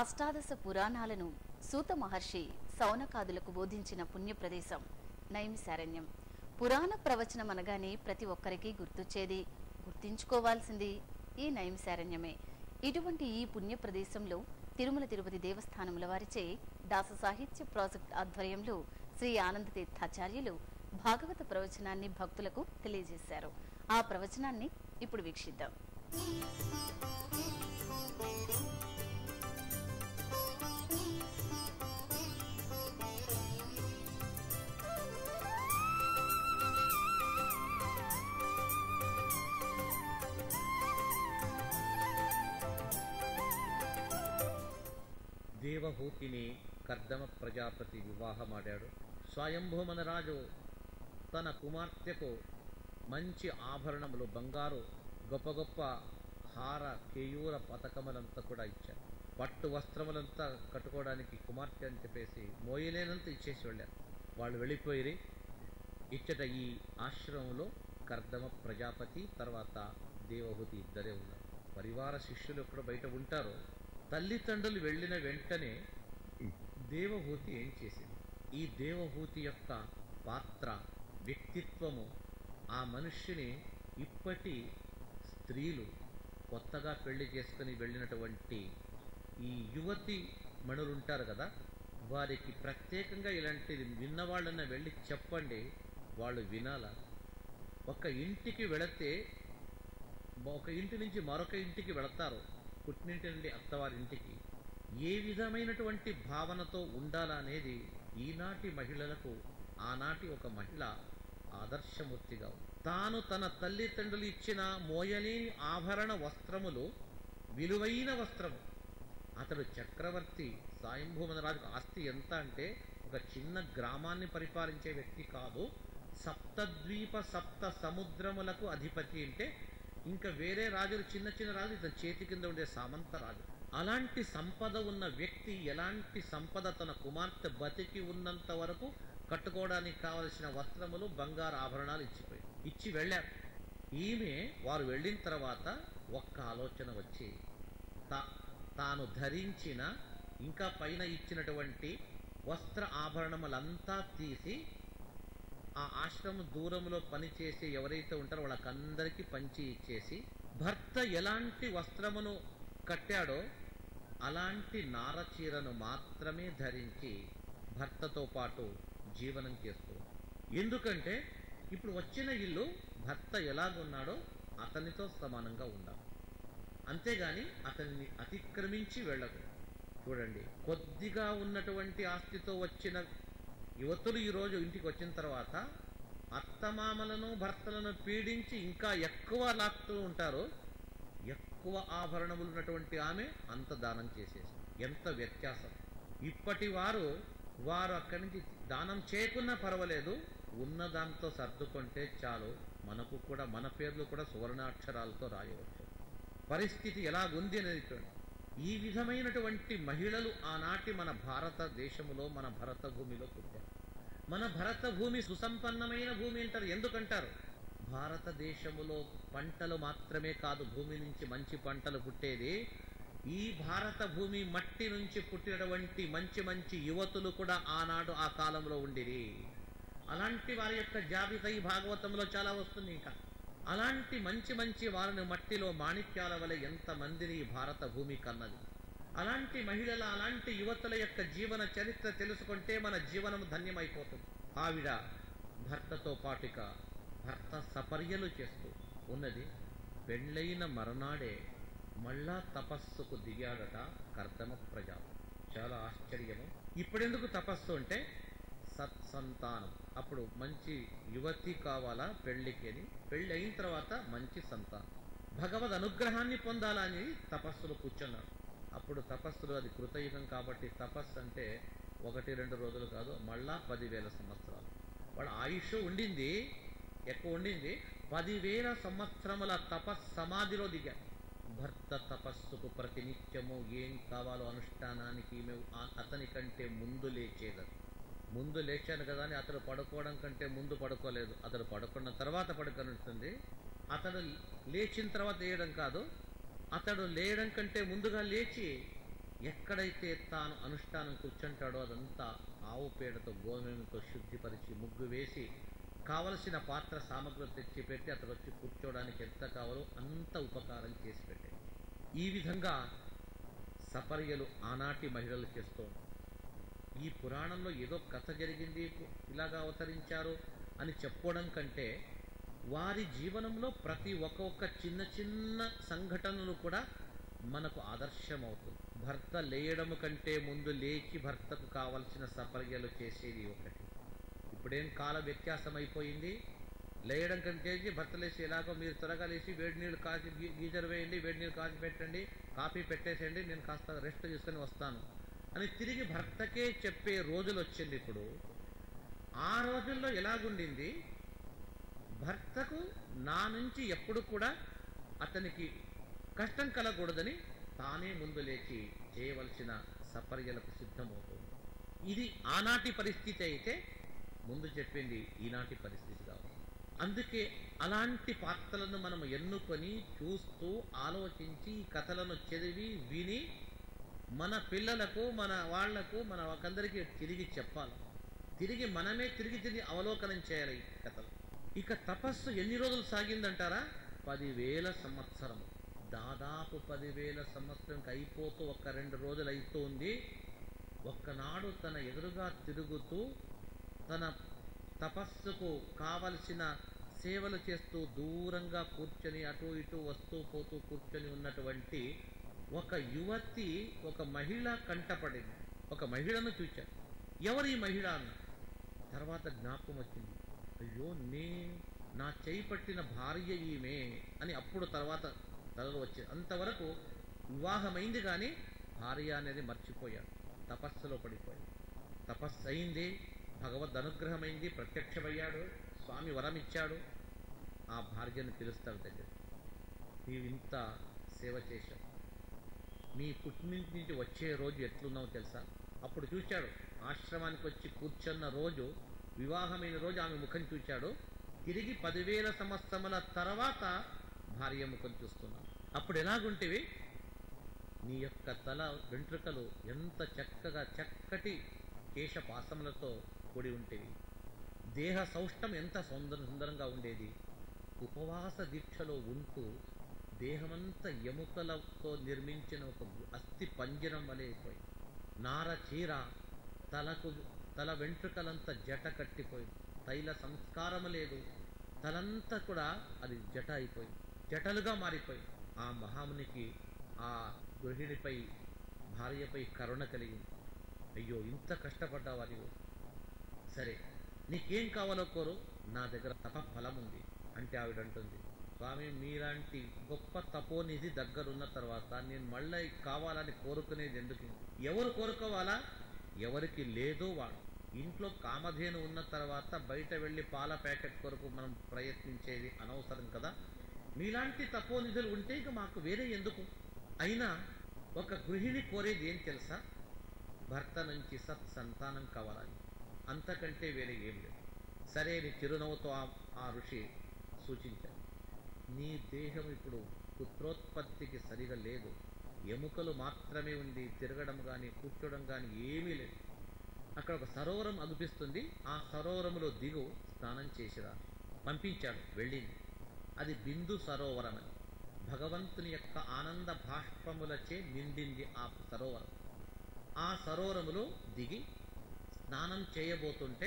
అష్టాదశ పురాణాలను సూత మహర్షి సౌనకాదులకు బోధించిన పుణ్యప్రదేశం నైమిశారణ్యం. పురాణ ప్రవచనం అనగానే ప్రతి ఒక్కరికి గుర్తొచ్చేది, గుర్తించుకోవాల్సింది ఈ నైమిశారణ్యమే. ఇటువంటి ఈ పుణ్య ప్రదేశంలో తిరుమల తిరుపతి దేవస్థానముల వారిచే దాస సాహిత్య ప్రాజెక్ట్ ఆధ్వర్యంలో శ్రీ ఆనంద తీర్థాచార్యులు భాగవత ప్రవచనాన్ని భక్తులకు తెలియజేశారు. ఆ ప్రవచనాన్ని ఇప్పుడు వీక్షిద్దాం. దేవహూతిని కర్దమ ప్రజాపతి వివాహమాడాడు. స్వయంభూమనరాజు తన కుమార్తెకు మంచి ఆభరణములు, బంగారు గొప్ప గొప్ప హార కేయూర పథకములంతా కూడా ఇచ్చారు. పట్టు వస్త్రములంతా కట్టుకోవడానికి కుమార్తె అని చెప్పేసి మోయలేనంత ఇచ్చేసి వెళ్ళారు. వాళ్ళు వెళ్ళిపోయి ఇచ్చట ఈ ఆశ్రమంలో కర్దమ ప్రజాపతి తర్వాత దేవహూతి ఇద్దరే ఉన్నారు. పరివార శిష్యులు ఎక్కడ బయట ఉంటారు. తల్లిదండ్రులు వెళ్ళిన వెంటనే దేవహూతి ఏం చేసింది? ఈ దేవహూతి యొక్క పాత్ర, వ్యక్తిత్వము, ఆ మనుష్యుని ఇప్పటి స్త్రీలు కొత్తగా పెళ్లి చేసుకుని వెళ్ళినటువంటి ఈ యువతి మణులుంటారు కదా, వారికి ప్రత్యేకంగా ఇలాంటిది విన్నవాళ్ళన్న వెళ్ళి చెప్పండి, వాళ్ళు వినాల. ఒక ఇంటికి వెళితే ఒక ఇంటి నుంచి మరొక ఇంటికి వెళతారు, పుట్టినింటి నుండి అత్తవారింటికి ఏ విధమైనటువంటి భావనతో ఉండాలనేది ఈనాటి మహిళలకు ఆనాటి ఒక మహిళ ఆదర్శమూర్తిగా ఉంది. తాను తన తల్లిదండ్రులు ఇచ్చిన మోయలేని ఆభరణ వస్త్రములు విలువైన వస్త్రము. అతడు చక్రవర్తి, స్వయంభూమనరాజుకు ఆస్తి ఎంత అంటే ఒక చిన్న గ్రామాన్ని పరిపాలించే వ్యక్తి కాదు, సప్తద్వీప సప్త సముద్రములకు అధిపతి. అంటే ఇంకా వేరే రాజులు, చిన్న చిన్న రాజులు ఇతని చేతి కింద ఉండే సామంత రాజు. అలాంటి సంపద ఉన్న వ్యక్తి ఎలాంటి సంపద తన కుమార్తె బతికి ఉన్నంత వరకు కట్టుకోవడానికి కావలసిన వస్త్రములు, బంగారు ఆభరణాలు ఇచ్చి వెళ్ళారు. ఈమె వారు వెళ్ళిన తర్వాత ఒక్క ఆలోచన వచ్చి తాను ధరించిన ఇంకా పైన ఇచ్చినటువంటి వస్త్ర ఆభరణములంతా తీసి ఆ ఆశ్రమం దూరంలో పనిచేసి ఎవరైతే ఉంటారో వాళ్ళకందరికీ పంచి ఇచ్చేసి, భర్త ఎలాంటి వస్త్రమును కట్టాడో అలాంటి నారచీరను మాత్రమే ధరించి భర్తతో పాటు జీవనం చేస్తూ. ఎందుకంటే ఇప్పుడు వచ్చిన ఇల్లు భర్త ఎలాగున్నాడో అతనితో సమానంగా ఉండాలి, అంతేగాని అతన్ని అతిక్రమించి వెళ్ళదు. చూడండి, కొద్దిగా ఉన్నటువంటి ఆస్తితో వచ్చిన యువతులు ఈరోజు ఇంటికి వచ్చిన తర్వాత అత్తమామలను భర్తలను పీడించి ఇంకా ఎక్కువ లాక్తూ ఉంటారు. ఎక్కువ ఆభరణములు ఉన్నటువంటి ఆమె అంత దానం చేసేసి, ఎంత వ్యత్యాసం! ఇప్పటి వారు అక్కడి నుంచి దానం చేయకున్నా పర్వాలేదు, ఉన్నదాంతో సర్దుకుంటే చాలు, మనకు కూడా మన పేర్లు కూడా సువర్ణాక్షరాలతో రాయవచ్చు. పరిస్థితి ఎలాగుంది అనేది చూడండి. ఈ విధమైనటువంటి మహిళలు ఆనాటి మన భారతదేశములో, మన భరత భూమిలో పుట్టారు. మన భరత భూమి సుసంపన్నమైన భూమి అంటారు. ఎందుకంటారు? భారతదేశములో పంటలు మాత్రమే కాదు, భూమి నుంచి మంచి పంటలు పుట్టేది. ఈ భారత భూమి మట్టి నుంచి పుట్టినటువంటి మంచి మంచి యువతులు కూడా ఆనాడు ఆ కాలంలో ఉండిరి. అలాంటి వారి యొక్క జాబితా ఈ భాగవతంలో చాలా వస్తుంది. ఇంకా అలాంటి మంచి మంచి వారిని మట్టిలో మాణిక్యాల వలె ఎంతమందిని ఈ భారత భూమి కన్నది. అలాంటి మహిళల, అలాంటి యువతుల యొక్క జీవన చరిత్ర తెలుసుకుంటే మన జీవనం ధన్యమైపోతుంది. ఆవిడ భర్తతో పాటుగా భర్త సపర్యలు చేస్తూ ఉన్నది. పెళ్ళైన మరునాడే మళ్ళా తపస్సుకు దిగాడట కర్దమ ప్రజాపతి. చాలా ఆశ్చర్యము. ఇప్పుడెందుకు తపస్సు అంటే సత్సంతానం. అప్పుడు మంచి యువతి కావాలా పెళ్లికి అని, పెళ్లి అయిన తర్వాత మంచి సంతానం, భగవద్ అనుగ్రహాన్ని పొందాలని తపస్సులు కూర్చున్నాడు. అప్పుడు తపస్సులు, అది కృతయుగం కాబట్టి తపస్సు అంటే 1-2 రోజులు కాదు, మళ్ళా 10,000 సంవత్సరాలు. వాడు ఆయుష్ ఉండింది, ఎక్కువ ఉండింది. 10,000 సంవత్సరముల తపస్సమాధిలో దిగాడు. భర్త తపస్సుకు ప్రతినిత్యము ఏం కావాలో అనుష్ఠానానికి అతని కంటే ముందు లేచేదట. ముందు లేచాను కదా అని అతడు పడుకోవడం కంటే ముందు పడుకోలేదు, అతడు పడుకున్న తర్వాత పడుకొనిస్తుంది. అతడు లేచిన తర్వాత వేయడం కాదు, అతడు లేయడం కంటే ముందుగా లేచి ఎక్కడైతే తాను అనుష్ఠానం కూర్చుంటాడో అదంతా ఆవు పేడతో గోమయంతో శుద్ధిపరిచి ముగ్గు వేసి కావలసిన పాత్ర సామగ్రులు తెచ్చి పెట్టి అతడు వచ్చి కూర్చోవడానికి ఎంత కావాలో అంత ఉపకారం చేసి పెట్టాడు. ఈ విధంగా సపర్యలు ఆనాటి మహిళలు చేస్తూ ఉంటారు. ఈ పురాణంలో ఏదో కథ జరిగింది, ఇలాగా అవతరించారు అని చెప్పుకోవడం కంటే వారి జీవనంలో ప్రతి ఒక్కొక్క చిన్న చిన్న సంఘటనలు కూడా మనకు ఆదర్శం అవుతుంది. భర్త లేయడం కంటే ముందు లేచి భర్తకు కావలసిన సపర్యలు చేసేది ఒకటి. ఇప్పుడేం కాల వ్యత్యాసం అయిపోయింది. లేయడం కంటే భర్త లేచి ఎలాగో మీరు త్వరగా లేచి వేడి నీళ్ళు కాచి గీజర్ వేయండి, వేడి నీళ్ళు కాచి పెట్టండి, కాఫీ పెట్టేసేయండి, నేను కాస్త రెస్ట్ తీసుకొని వస్తాను అని తిరిగి భర్తకే చెప్పే రోజులు వచ్చింది. ఇప్పుడు ఆ రోజుల్లో ఎలాగుండింది, భర్తకు నా నుంచి ఎప్పుడు కూడా అతనికి కష్టం కలగకూడదని తానే ముందు లేచి చేయవలసిన సపర్యలకు సిద్ధమవుతుంది. ఇది ఆనాటి పరిస్థితి అయితే ముందు చెప్పింది ఈనాటి పరిస్థితి కావాలి. అందుకే అలాంటి పాత్రలను మనం ఎన్నుకొని చూస్తూ ఆలోచించి కథలను చదివి విని మన పిల్లలకు మన వాళ్లకు మన ఒకందరికీ తిరిగి చెప్పాలి. తిరిగి మనమే తిరిగి అవలోకనం చేయాలి ఈ కథలు. ఇక తపస్సు ఎన్ని రోజులు సాగిందంటారా? 10,000 సంవత్సరము. దాదాపు 10,000 సంవత్సరంకి అయిపోతూ 1-2 రోజులు అవుతుంది. ఒక్కనాడు తన ఎదురుగా తిరుగుతూ తన తపస్సుకు కావలసిన సేవలు చేస్తూ దూరంగా కూర్చొని అటు ఇటు వస్తూ పోతూ కూర్చొని ఉన్నటువంటి ఒక యువతి, ఒక మహిళ కంటపడింది. ఒక మహిళను చూచారు. ఎవరు ఈ మహిళ అన్న తర్వాత జ్ఞాపకం వచ్చింది. అయ్యో, నా చేయి పట్టిన భార్య ఈమె అని అప్పుడు తర్వాత తలలో వచ్చింది. అంతవరకు వివాహమైంది కానీ భార్య అనేది మర్చిపోయాడు. తపస్సులో పడిపోయాడు. తపస్సు అయింది, భగవద్ అనుగ్రహమైంది, ప్రత్యక్షమయ్యాడు, స్వామి వరం ఇచ్చాడు. ఆ భార్యను పిలుస్తాడు దగ్గర. నీవు ఇంత సేవ చేశావు, నీ పుట్టినింటి నుంచి వచ్చే రోజు ఎట్లున్నావు తెలుసా? అప్పుడు చూశాడు, ఆశ్రమానికి వచ్చి కూర్చున్న రోజు, వివాహమైన రోజు ఆమె ముఖం చూశాడు. తిరిగి 10,000 సంవత్సరముల తర్వాత భార్య ముఖం చూస్తున్నావు. అప్పుడు ఎలాగుంటేవి? నీ యొక్క తల వెంట్రుకలు ఎంత చక్కగా చక్కటి కేశపాసములతో కూడి ఉండేవి. దేహ సౌష్టం ఎంత సుందరంగా ఉండేది. ఉపవాస దీక్షలో ఉంటూ దేహమంతా ఎముకలతో నిర్మించిన ఒక అస్థి పంజరం వలె అయిపోయింది. నార చీర, తల వెంట్రుకలంతా జట కట్టిపోయింది. తైల సంస్కారము లేదు. తలంతా కూడా అది జట అయిపోయింది, జటలుగా మారిపోయింది. ఆ మహామునికి ఆ గృహిణిపై, భార్యపై కరుణ కలిగింది. అయ్యో, ఇంత కష్టపడ్డావా నీవు? సరే, నీకేం కావాలో కోరు, నా దగ్గర తప ఫలం ఉంది అంటే ఆవిడంటుంది, స్వామి మీలాంటి గొప్ప తపోనిధి దగ్గరున్న తర్వాత నేను మళ్ళీ కావాలని కోరుకునేది ఎందుకు? ఎవరు కోరుకోవాలా? ఎవరికి లేదో వాడు. ఇంట్లో కామధేను ఉన్న తర్వాత బయట వెళ్ళి పాల ప్యాకెట్ కొరకు మనం ప్రయత్నించేది అనవసరం కదా. మీలాంటి తపోనిధులు ఉంటే ఇక మాకు వేరే ఎందుకు? అయినా ఒక గృహిణి కోరేది ఏం తెలుసా? భర్త నుంచి సత్సంతానం కావాలని. అంతకంటే వేరే ఏం లేదు. సరే నీ చిరునవ్వుతో ఆ ఋషి సూచించాడు, నీ దేహం ఇప్పుడు పుత్రోత్పత్తికి సరిగా లేదు, ఎముకలు మాత్రమే ఉంది, తిరగడం కానీ కూర్చోవడం కానీ ఏమీ లేదు. అక్కడ ఒక సరోవరం అగుపిస్తుంది, ఆ సరోవరంలో దిగు, స్నానం చేసిరా. పంపించాడు, వెళ్ళింది. అది బిందు సరోవరం అని. భగవంతుని యొక్క ఆనంద బాష్పములచే నిండింది ఆ సరోవరం. ఆ సరోవరములో దిగి స్నానం చేయబోతుంటే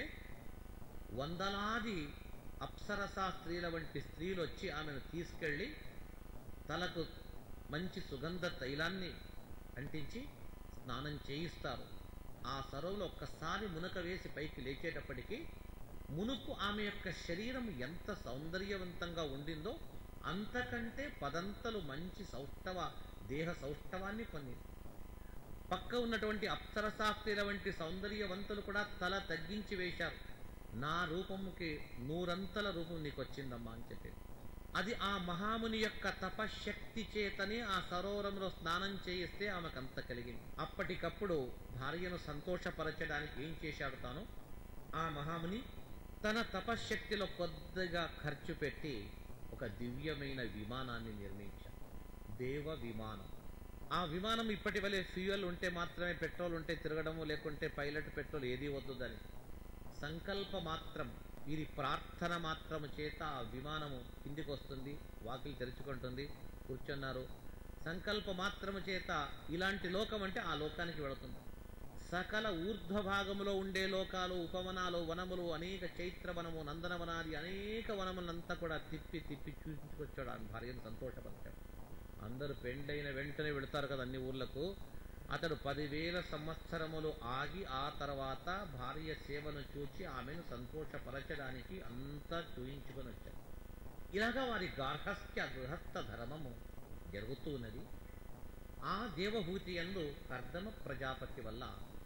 వందలాది అప్సరసా స్త్రీల వంటి స్త్రీలు వచ్చి ఆమెను తీసుకెళ్ళి తలకు మంచి సుగంధ తైలాన్ని అంటించి స్నానం చేయిస్తారు. ఆ సరోవరంలో ఒక్కసారి మునక వేసి పైకి లేచేటప్పటికీ మునుపు ఆమె యొక్క శరీరం ఎంత సౌందర్యవంతంగా ఉండిందో అంతకంటే పదంతలు మంచి దేహ సౌష్ఠవాన్ని పొందింది. పక్క ఉన్నటువంటి అప్సరశాస్త్రీల వంటి సౌందర్యవంతులు కూడా తల తగ్గించి వేశారు. నా రూపముకి 100 రూపం నీకు వచ్చిందమ్మా అని చెప్పేది. అది ఆ మహాముని యొక్క తపశక్తి చేతనే ఆ సరోవరంలో స్నానం చేయిస్తే ఆమెకు అంత కలిగింది. అప్పటికప్పుడు భార్యను సంతోషపరచడానికి ఏం చేశాడు తాను? ఆ మహాముని తన తపశక్తిలో కొద్దిగా ఖర్చు పెట్టి ఒక దివ్యమైన విమానాన్ని నిర్మించాడు. దేవ విమానం. ఆ విమానం ఇప్పటి వలె ఫ్యూయల్ ఉంటే మాత్రమే, పెట్రోల్ ఉంటే తిరగడము, లేకుంటే పైలట్ పెట్రోల్ ఏది వద్దు. దాని సంకల్ప మాత్రం, వీరి ప్రార్థన మాత్రము చేత ఆ విమానము కిందికి వస్తుంది, వాకిలి తెరుచుకుంటుంది, కూర్చున్నారు. సంకల్ప మాత్రము చేత ఇలాంటి లోకం అంటే ఆ లోకానికి వెళుతుంది. సకల ఊర్ధ్వభాగములో ఉండే లోకాలు, ఉపవనాలు, వనములు, అనేక చైత్రవనము, నందనవనాది అనేక వనములంతా కూడా తిప్పి తిప్పి చూపించుకొచ్చాడు. ఆ భార్యను సంతోషపరిచాడు. అందరూ పెండ్లైన వెంటనే వెళతారు కదా అన్ని ఊర్లకు. అతడు 10,000 సంవత్సరములు ఆగి ఆ తర్వాత భార్య సేవను చూచి ఆమెను సంతోషపరచడానికి అంతా చూయించుకొని వచ్చాడు. ఇలాగా వారి గృహస్థ ధర్మము జరుగుతూ ఉన్నది. ఆ దేవభూతి యందు కర్దమ ప్రజాపతి వల్ల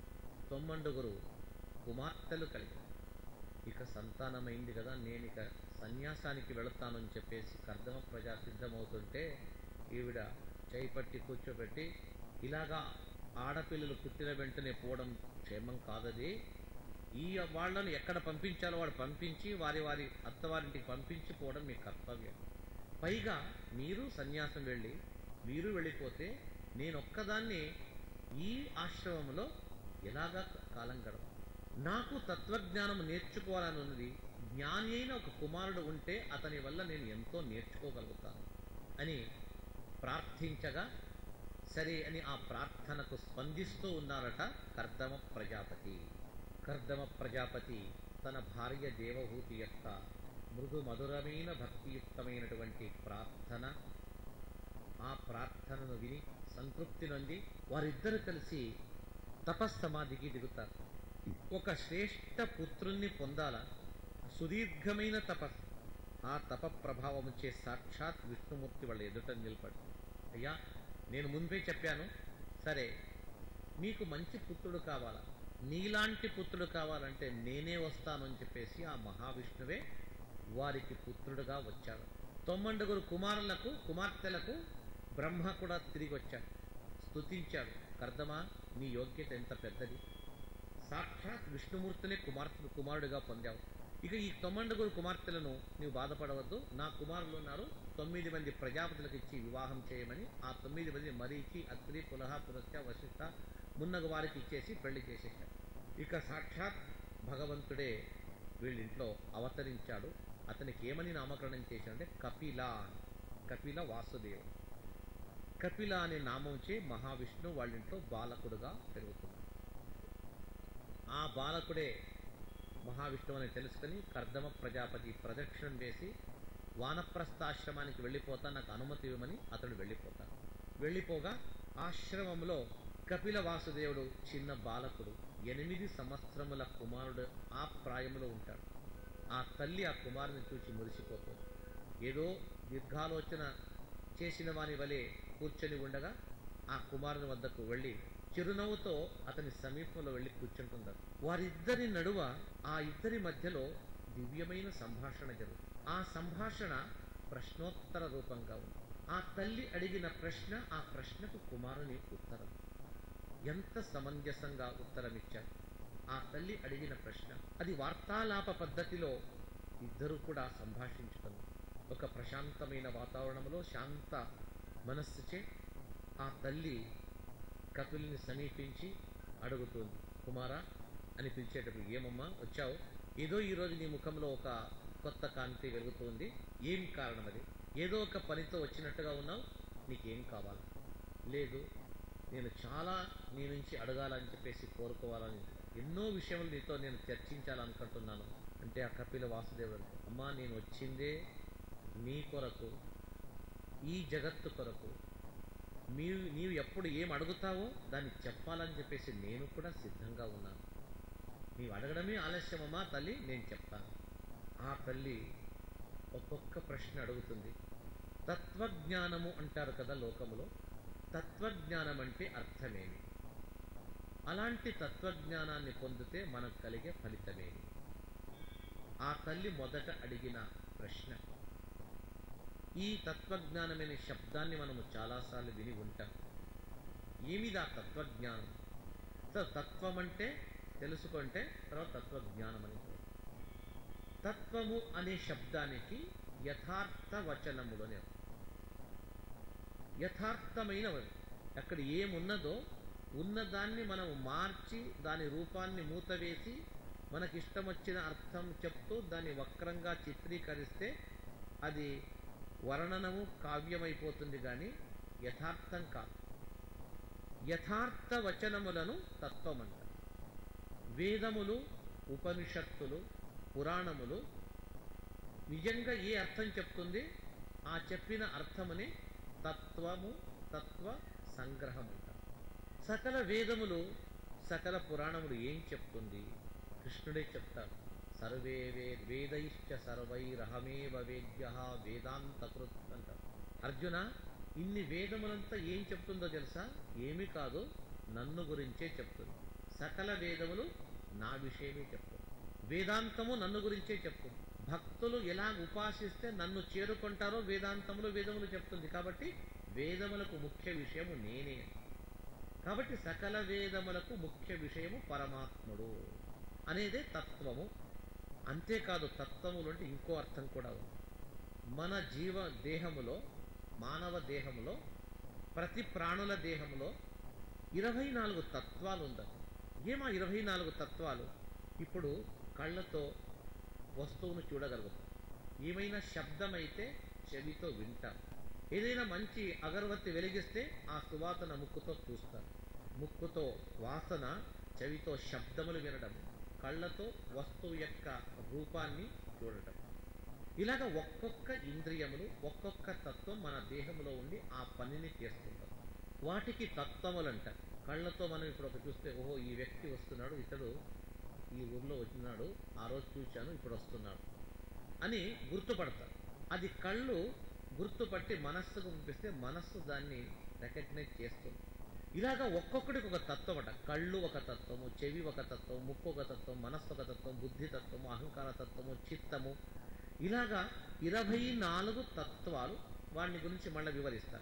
9 కుమార్తెలు కలిగారు. ఇక సంతానమైంది కదా, నేను ఇక సన్యాసానికి వెళుతానని చెప్పేసి కర్దమ ప్రజా సిద్ధమవుతుంటే ఈవిడ చేయిపట్టి కూర్చోబెట్టి, ఇలాగా ఆడపిల్లలు పుట్టిన వెంటనే పోవడం క్షేమం కాదది. ఈ వాళ్ళను ఎక్కడ పంపించాలో వాడు పంపించి వారి వారి అత్తవారింటికి పంపించి పోవడం మీ కర్తవ్యం. పైగా మీరు సన్యాసం మీరు వెళ్ళిపోతే నేనొక్కదాన్ని ఈ ఆశ్రమంలో ఎలాగా కాలం గడప? నాకు తత్వజ్ఞానం నేర్చుకోవాలని ఉన్నది. జ్ఞాని అయిన ఒక కుమారుడు ఉంటే అతని వల్ల నేను ఎంతో నేర్చుకోగలుగుతాను అని ప్రార్థించగా, సరే అని ఆ ప్రార్థనకు స్పందిస్తూ ఉన్నారట కర్దమ ప్రజాపతి. కర్దమ ప్రజాపతి తన భార్య దేవహూతి యొక్క మృదు మధురమైన భక్తియుక్తమైనటువంటి ప్రార్థన, ఆ ప్రార్థనను విని సంతృప్తి నొంది వారిద్దరూ కలిసి తపస్సమాధికి దిగుతారు. ఒక శ్రేష్ఠ పుత్రుణ్ణి పొందాల, సుదీర్ఘమైన తపస్సు. ఆ తప ప్రభావముచే సాక్షాత్ విష్ణుమూర్తి వాళ్ళ ఎదుట నిలబడి, అయ్యా నేను ముందే చెప్పాను, సరే మీకు మంచి పుత్రుడు కావాలా, నీలాంటి పుత్రుడు కావాలంటే నేనే వస్తాను అని చెప్పేసి ఆ మహావిష్ణువే వారికి పుత్రుడుగా వచ్చాడు. 9 కుమార్తెలకు బ్రహ్మ కూడా తిరిగి వచ్చాడు. స్తుతించాడు, కర్దమా నీ యోగ్యత ఎంత పెద్దది, సాక్షాత్ విష్ణుమూర్తినే కుమారుడిగా పొందావు. ఇక ఈ 9 కుమార్తెలను నీవు బాధపడవద్దు, నా కుమారులు ఉన్నారు, 9 మంది ప్రజాపతులకు ఇచ్చి వివాహం చేయమని ఆ 9 మంది మరీచి, అత్రి, పులహ, పులస్త్య, వశిష్ఠ మున్నగ వారికి ఇచ్చేసి పెళ్లి చేసేసాడు. ఇక సాక్షాత్ భగవంతుడే వీళ్ళింట్లో అవతరించాడు. అతనికి ఏమని నామకరణం చేశాడంటే కపిల వాసుదేవుడు. కపిల అనే నామంచే మహావిష్ణువు వాళ్ళింట్లో బాలకుడుగా పెరుగుతున్నాడు. ఆ బాలకుడే మహావిష్ణువు అని తెలుసుకుని కర్దమ ప్రజాపతి ప్రదక్షిణం వేసి వానప్రస్థాశ్రమానికి వెళ్ళిపోతా, నాకు అనుమతి ఇవ్వమని అతడు వెళ్ళిపోతాడు. వెళ్ళిపోగా ఆశ్రమంలో కపిల వాసుదేవుడు చిన్న బాలకుడు, 8 సంవత్సరముల కుమారుడు ఆ ప్రాయంలో ఉంటాడు. ఆ తల్లి ఆ కుమారుని చూసి మురిసిపోతుంది. ఏదో దీర్ఘాలోచన చేసిన వాని వలె కూర్చొని ఉండగా ఆ కుమారుని వద్దకు వెళ్ళి చిరునవ్వుతో అతని సమీపంలో వెళ్ళి కూర్చుంటున్నారు. వారిద్దరి నడువ, ఆ ఇద్దరి మధ్యలో దివ్యమైన సంభాషణ జరుగుతుంది. ఆ సంభాషణ ప్రశ్నోత్తర రూపంగా ఉంది. ఆ తల్లి అడిగిన ప్రశ్న, ఆ ప్రశ్నకు కుమారుని ఉత్తరం. ఎంత సమంజసంగా ఉత్తరమిచ్చారు. ఆ తల్లి అడిగిన ప్రశ్న అది వార్తాలాప పద్ధతిలో ఇద్దరు కూడా సంభాషించుకున్నారు. ఒక ప్రశాంతమైన వాతావరణంలో శాంత మనస్సుచే ఆ తల్లి కపిల్ని సమీపించి అడుగుతుంది, కుమారా అని పిలిచేటప్పుడు, ఏమమ్మా వచ్చావు, ఏదో ఈరోజు నీ ముఖంలో ఒక కొత్త కాంతి వెలుగుతుంది, ఏం కారణం అది, ఏదో ఒక పనితో వచ్చినట్టుగా ఉన్నావు, నీకేం కావాలి? లేదు, నేను చాలా నీ నుంచి అడగాలని చెప్పేసి కోరుకోవాలని, ఎన్నో విషయములు నీతో నేను చర్చించాలనుకుంటున్నాను అంటే ఆ కపిల వాసుదేవుడు, అమ్మా నేను వచ్చిందే నీ కొరకు, ఈ జగత్తు కొరకు, నీవు ఎప్పుడు ఏం అడుగుతావో దాన్ని చెప్పాలని చెప్పేసి నేను కూడా సిద్ధంగా ఉన్నాను. నీవు అడగడమే ఆలస్యమమ్మా తల్లి, నేను చెప్తాను. ఆ తల్లి ఒక్కొక్క ప్రశ్న అడుగుతుంది. తత్వజ్ఞానము అంటారు కదా లోకములో, తత్వజ్ఞానం అంటే అర్థమేమి, అలాంటి తత్వజ్ఞానాన్ని పొందితే మనకు కలిగే ఫలితమేమి? ఆ తల్లి మొదట అడిగిన ప్రశ్న. ఈ తత్వజ్ఞానమనే శబ్దాన్ని మనము చాలాసార్లు విని ఉంటాం. ఏమిదా తత్వజ్ఞానం? తత్వం అంటే తెలుసుకుంటే తర్వాత తత్వజ్ఞానం అని. తత్వము అనే శబ్దానికి యథార్థ వచనములోనే యథార్థమైనవి, అక్కడ ఏమున్నదో ఉన్నదాన్ని మనం మార్చి దాని రూపాన్ని మూతవేసి మనకిష్టం వచ్చిన అర్థం చెప్తూ దాన్ని వక్రంగా చిత్రీకరిస్తే అది వర్ణనము కావ్యమైపోతుంది కానీ యథార్థం కాదు. యథార్థ వచనములను తత్వం అంటారు. వేదములు, ఉపనిషత్తులు, పురాణములు నిజంగా ఏ అర్థం చెప్తుంది ఆ చెప్పిన అర్థముని తత్వము, తత్వ సంగ్రహం అంటారు. సకల వేదములు, సకల పురాణములు ఏం చెప్తుంది? కృష్ణుడే చెప్తాడు. సర్వే వేదైశ్చ సర్వైరహమేవ వేద్యః వేదాంతకృత్ అంటారు. అర్జున, ఇన్ని వేదములంతా ఏం చెప్తుందో తెలుసా? ఏమి కాదు, నన్ను గురించే చెప్తుంది. సకల వేదములు నా విషయమే చెప్తుంది. వేదాంతము నన్ను గురించే చెప్తుంది. భక్తులు ఎలా ఉపాసిస్తే నన్ను చేరుకుంటారో వేదములు చెప్తుంది. కాబట్టి వేదములకు ముఖ్య విషయము నేనే. కాబట్టి సకల వేదములకు ముఖ్య విషయము పరమాత్ముడు అనేదే తత్వము. అంతేకాదు, తత్వములు అంటే ఇంకో అర్థం కూడా ఉంది. మన దేహములో, మానవ దేహములో, ప్రతి ప్రాణుల దేహములో 24 తత్వాలు ఉన్నాయి. ఏమా 24 తత్వాలు? ఇప్పుడు కళ్ళతో వస్తువును చూడగలుగుతాం. ఏమైనా శబ్దమైతే చెవితో వింటాం. ఏదైనా మంచి అగరవత్తి వెలిగిస్తే ఆ సువాసన ముక్కుతో చూస్తాం. ముక్కుతో వాసన, చెవితో శబ్దములు వినడం, కళ్ళతో వస్తువు యొక్క రూపాన్ని చూడటం. ఇలాగ ఒక్కొక్క ఇంద్రియములు, ఒక్కొక్క తత్వం మన దేహంలో ఉండి ఆ పనిని చేస్తుంటాం. వాటికి తత్వములు అంటారు. కళ్ళతో మనం ఇప్పుడు ఒక చూస్తే, ఓహో ఈ వ్యక్తి వస్తున్నాడు, ఇతడు ఈ ఊర్లో వచ్చినాడు, ఆ రోజు చూశాను, ఇప్పుడు వస్తున్నాడు అని గుర్తుపడతారు. అది కళ్ళు గుర్తుపట్టి మనస్సుకు పంపిస్తే మనస్సు దాన్ని రికగ్నైజ్ చేస్తుంది. ఇలాగా ఒక్కొక్కడికి ఒక తత్వం అట. కళ్ళు ఒక తత్వము, చెవి ఒక తత్వం, ముక్కు ఒక తత్వం, మనస్సు ఒక తత్వం, బుద్ధి తత్వము, అహంకార తత్వము, చిత్తము, ఇలాగా 24 తత్వాలు. వాటిని గురించి మళ్ళీ వివరిస్తాను.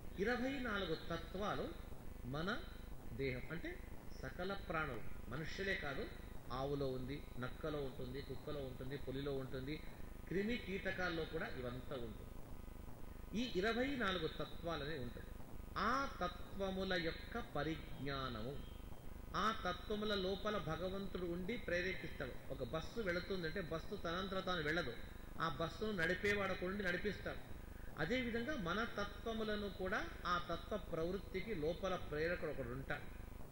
24 తత్వాలు మన దేహం అంటే సకల ప్రాణులు, మనుష్యులే కాదు, ఆవులో ఉంది, నక్కలో ఉంటుంది, కుక్కలో ఉంటుంది, పులిలో ఉంటుంది, క్రిమి కీటకాల్లో కూడా ఇవంతా ఉంటుంది. ఈ 24 తత్వాలనే ఉంటుంది. ఆ తత్వముల యొక్క పరిజ్ఞానము, ఆ తత్వముల లోపల భగవంతుడు ఉండి ప్రేరేపిస్తాడు. ఒక బస్సు వెళుతుందంటే బస్సు తనంతర తాను వెళ్ళదు, ఆ బస్సును నడిపేవాడు ఒకడు నడిపిస్తాడు. అదేవిధంగా మన తత్వములను కూడా ఆ తత్వ ప్రవృత్తికి లోపల ప్రేరకుడు ఒకడు ఉంటాడు.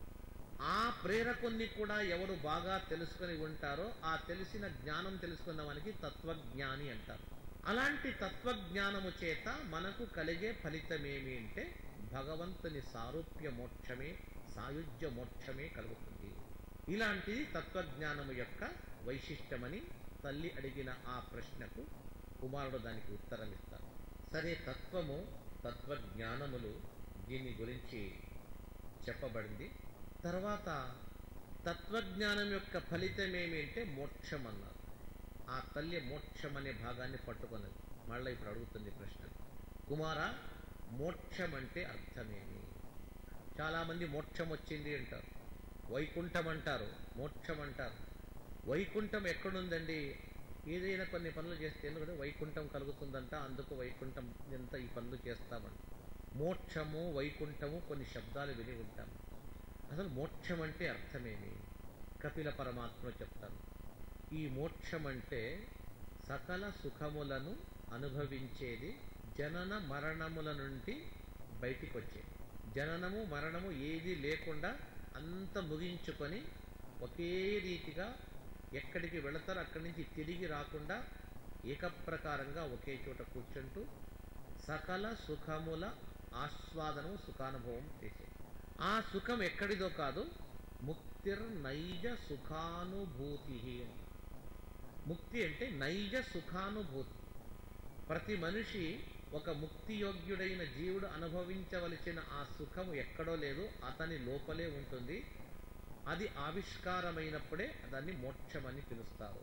ఆ ప్రేరకుణ్ణి కూడా ఎవరు బాగా తెలుసుకొని ఉంటారో ఆ తెలిసిన జ్ఞానం తెలుసుకున్న వానికి తత్వజ్ఞాని అంటారు. అలాంటి తత్వజ్ఞానము చేత మనకు కలిగే ఫలితమేమి అంటే భగవంతుని సారూప్య మోక్షమే, సాయుజ్య మోక్షమే కలుగుతుంది. ఇలాంటిది తత్వజ్ఞానము యొక్క వైశిష్టమని తల్లి అడిగిన ఆ ప్రశ్నకు కుమారుడు దానికి ఉత్తరం ఇస్తాడు. సరే, తత్వము, తత్వజ్ఞానములు దీని గురించి చెప్పబడింది. తర్వాత తత్వజ్ఞానం యొక్క ఫలితం ఏమి అంటే మోక్షం అన్నారు. ఆ తల్లి మోక్షం అనే భాగాన్ని పట్టుకున్నది. మళ్ళీ ఇప్పుడు అడుగుతుంది ప్రశ్న, కుమార మోక్షం అంటే అర్థమేమి? చాలామంది మోక్షం వచ్చింది అంటారు, వైకుంఠం అంటారు, మోక్షం అంటారు. వైకుంఠం ఎక్కడుందండి? ఏదైనా కొన్ని పనులు చేస్తే ఎందుకంటే వైకుంఠం కలుగుతుందంట, అందుకు వైకుంఠం ఎంత ఈ పనులు చేస్తామంట. మోక్షము, వైకుంఠము కొన్ని శబ్దాలు విని ఉంటాం. అసలు మోక్షం అంటే అర్థమేమి? కపిల పరమాత్మ చెప్తాను. ఈ మోక్షం అంటే సకల సుఖములను అనుభవించేది, జనన మరణముల నుండి బయటికి వచ్చేది. జననము మరణము ఏది లేకుండా అంత ముగించుకొని ఒకే రీతిగా ఎక్కడికి వెళతారో అక్కడి నుంచి తిరిగి రాకుండా ఏకప్రకారంగా ఒకే చోట కూర్చుంటూ సకల సుఖముల ఆస్వాదనము, సుఖానుభవం చేసేది. ఆ సుఖం ఎక్కడిదో కాదు, ముక్తిర్ నైజ సుఖానుభూతి. ముక్తి అంటే నైజ సుఖానుభూతి. ప్రతి మనిషి ఒక ముక్తియోగ్యుడైన జీవుడు అనుభవించవలసిన ఆ సుఖము ఎక్కడో లేదు, అతని లోపలే ఉంటుంది. అది ఆవిష్కారమైనప్పుడే దాన్ని మోక్షమని పిలుస్తారు.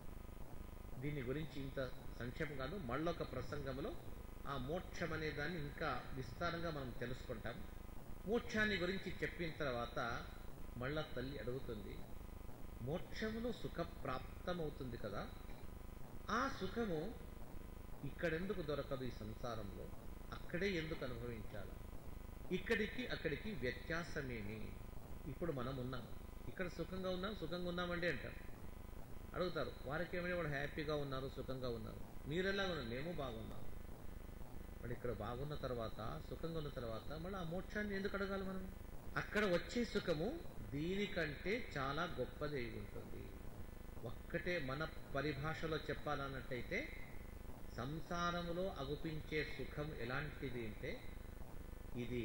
దీని గురించి ఇంత సంక్షేపం కాదు, మళ్ళొక ప్రసంగంలో ఆ మోక్షం అనే దాన్ని ఇంకా విస్తారంగా మనం తెలుసుకుంటాం. మోక్షాన్ని గురించి చెప్పిన తర్వాత మళ్ళా తల్లి అడుగుతుంది, మోక్షములో సుఖప్రాప్తమవుతుంది కదా, ఆ సుఖము ఇక్కడెందుకు దొరకదు? ఈ సంసారంలో అక్కడే ఎందుకు అనుభవించాలి? ఇక్కడికి అక్కడికి వ్యత్యాసమేమి? ఇప్పుడు మనం ఉన్నాం, ఇక్కడ సుఖంగా ఉన్నామండి అంటారు. అడుగుతారు, వారికి ఏమైనా వాడు హ్యాపీగా ఉన్నారు, సుఖంగా ఉన్నారు, మీరెలా ఉన్నారు? మేము బాగున్నాం. మరి ఇక్కడ బాగున్న తర్వాత, సుఖంగా ఉన్న తర్వాత మళ్ళీ ఆ మోక్షాన్ని ఎందుకు అడగాలి మనం? అక్కడ వచ్చే సుఖము దీనికంటే చాలా గొప్పది అయి ఉంటుంది. ఒక్కటే మన పరిభాషలో చెప్పాలన్నట్టయితే, సంసారములో అగుపించే సుఖం ఎలాంటిది అంటే, ఇది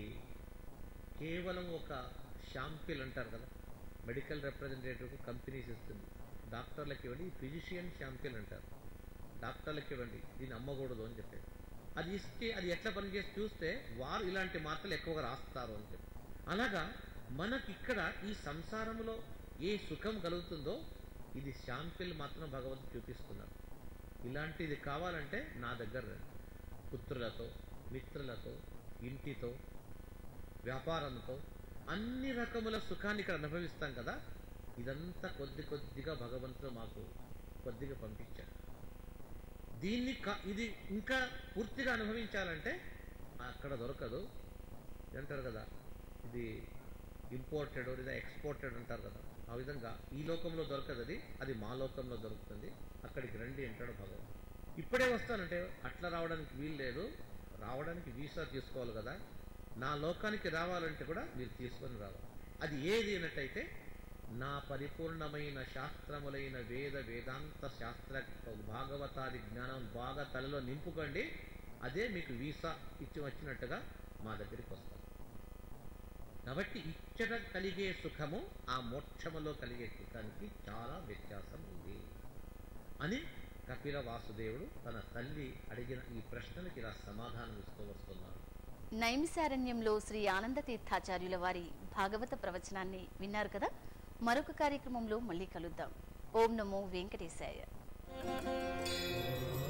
కేవలం ఒక షాంపిల్ అంటారు కదా, మెడికల్ రిప్రజెంటేటివ్కు కంపెనీస్ ఇస్తుంది. డాక్టర్లకి ఇవ్వండి, ఫిజిషియన్ షాంపిల్ అంటారు. డాక్టర్లకి ఇవ్వండి, దీన్ని అమ్మకూడదు అని చెప్పేసి. అది ఇస్తే అది ఎట్లా పనిచేసి చూస్తే వారు ఇలాంటి మాటలు ఎక్కువగా రాస్తారు అని చెప్పి. అలాగా మనకిక్కడ ఈ సంసారంలో ఏ సుఖం కలుగుతుందో ఇది శాంపిల్ మాత్రం భగవంతుడు చూపిస్తున్నాడు. ఇలాంటిది కావాలంటే నా దగ్గర రండి. పుత్రులతో, మిత్రులతో, ఇంటితో, వ్యాపారంతో అన్ని రకముల సుఖాన్ని ఇక్కడ అనుభవిస్తాం కదా. ఇదంతా కొద్దిగా భగవంతుడు మాకు కొద్దిగా పంపించాడు. దీన్ని ఇది ఇంకా పూర్తిగా అనుభవించాలంటే అక్కడ దొరకదు అంటారు కదా, ఇది ఇంపోర్టెడ్ లేదా ఎక్స్పోర్టెడ్ అంటారు కదా. ఆ విధంగా ఈ లోకంలో దొరకదు, అది మా లోకంలో దొరుకుతుంది. అక్కడికి రండి అంటాడు భగవంతుడు. ఇప్పుడే వస్తానంటే అట్లా రావడానికి వీలు లేదు, రావడానికి వీసా తీసుకోవాలి కదా. నా లోకానికి రావాలంటే కూడా మీరు తీసుకొని రావాలి. అది ఏది అన్నట్టయితే, నా పరిపూర్ణమైన శాస్త్రములైన వేదాంత శాస్త్ర భాగవతాది జ్ఞానం బాగా తలలో నింపుకోండి. అదే మీకు వీసా ఇచ్చి వచ్చినట్టుగా మా దగ్గరికి వస్తారు. కాబట్టి ఇచ్చట కలిగే సుఖము ఆ మోక్షములో కలిగే సుఖానికి చాలా వ్యత్యాసం ఉంది అని కపిల వాసుదేవుడు తన తల్లి అడిగిన ఈ ప్రశ్నలకి ఇలా సమాధానం ఇస్తూ వస్తున్నారు. నైమిసారణ్యంలో శ్రీ ఆనంద తీర్థాచార్యుల వారి భాగవత ప్రవచనాన్ని విన్నారు కదా. మరొక కార్యక్రమంలో మళ్ళీ కలుద్దాం. ఓం నమో వెంకటేశాయ.